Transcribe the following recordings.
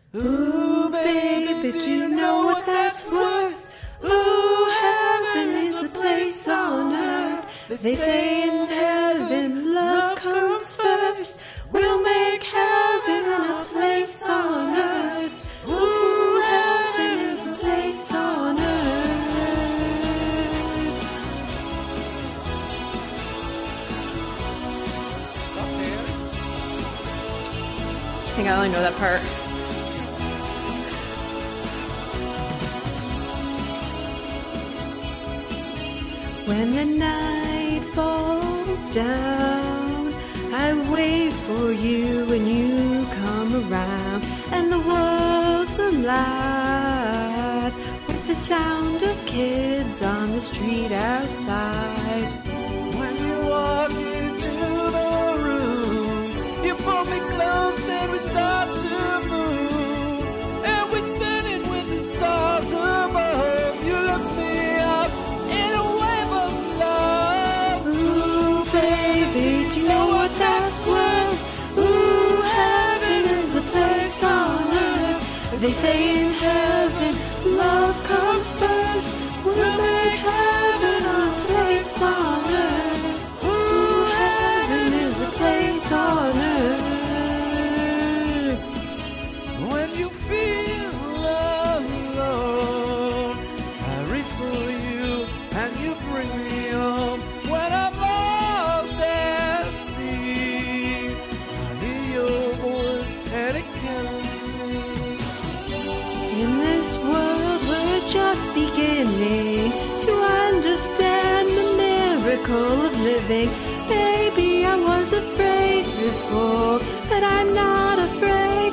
Ooh, baby, do you know what that's worth? Ooh, heaven is the place on earth. They say in heaven love comes first. We'll make heaven a place on earth. Ooh, heaven is a place on earth. Stop there. I think I only know that part. When the night falls down, I wait for you when you come around, and the world's alive with the sound of kids on the street outside. When you walk into the room, you pull me close and we start to move, and we're spinning with the stars above. You look me up in a wave of love. Ooh, baby, do you know what that's worth? Ooh, heaven is the place on earth. They say in heaven love comes first. We'll make heaven a place on earth. Ooh, heaven is the place on earth. When you feel alone, I reach for you and you bring me home. When I'm lost at sea, I hear your voice and it carries me. In this world we're just beginning to understand the miracle of living. Maybe I was afraid before, but I'm not afraid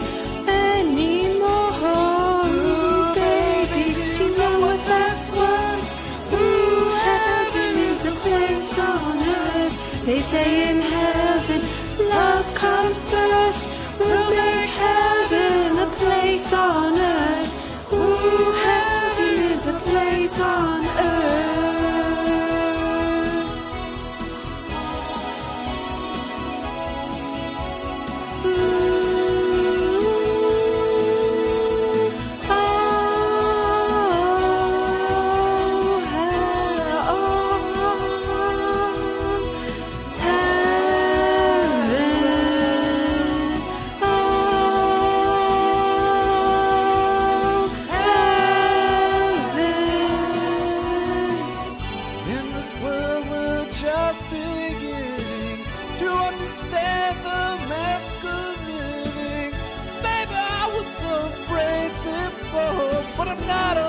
anymore. Ooh, baby, do you know what that's worth? Ooh, heaven is the place on earth. They say in heaven love comes first. We'll make heaven a place on earth. Ooh, heaven is a place on earth. In this world we're just beginning to understand the miracle of living. Baby, I was so afraid before, but I'm not